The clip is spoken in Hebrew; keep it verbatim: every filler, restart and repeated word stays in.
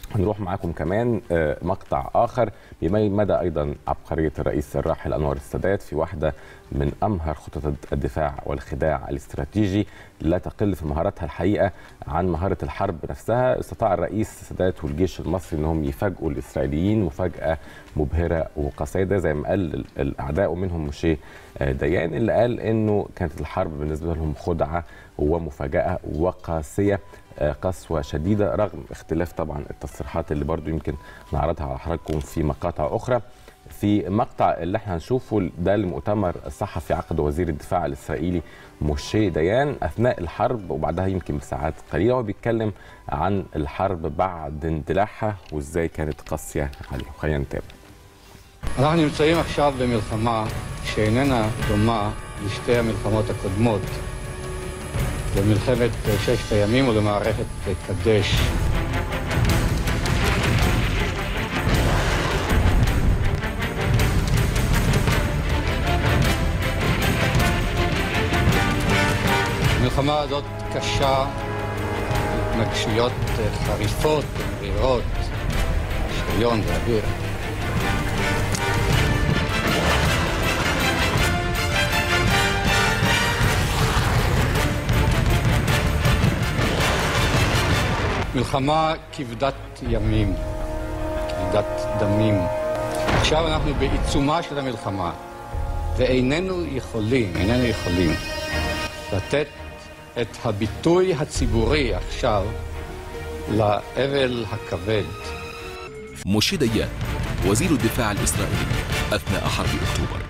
هنروح معاكم كمان مقطع آخر بيبين مدى أيضا عبقرية الرئيس الراحل أنور السادات في واحدة من أمهر خطط الدفاع والخداع الاستراتيجي، لا تقل في مهاراتها الحقيقة عن مهارة الحرب نفسها. استطاع الرئيس السادات والجيش المصري أنهم يفاجئوا الإسرائيليين مفاجأة مبهرة وقصيدة، زي ما قال الأعداء ومنهم موشي ديان اللي قال أنه كانت الحرب بالنسبة لهم خدعة ومفاجأة وقاسية، قسوة شديدة، رغم اختلاف طبعا التصريحات اللي برضو يمكن نعرضها على حضراتكم في مقاطع أخرى. في مقطع اللي احنا هنشوفه ده المؤتمر الصحفي عقد وزير الدفاع الإسرائيلي موشي ديان أثناء الحرب وبعدها يمكن بساعات قليلة، وبيتكلم عن الحرب بعد اندلاعها وإزاي كانت قاسية عليهم. خلينا نتابع. אנחנו נמצאים עכשיו במלחמה שאיננה דומה לשתי המלחמות הקודמות, למלחמת ששת הימים ולמערכת קדש. המלחמה הזאת קשה, התנגשויות חריפות ומרירות, שריון ואוויר. מלחמה כבדת ימים, כבדת דמים. עכשיו אנחנו בעיצומה של המלחמה, ואיננו יכולים, איננו יכולים לתת את הביטוי הציבורי עכשיו לאבל הכבד. موشي ديان وزير الدفاع الإسرائيلي أثناء حرب أكتوبر.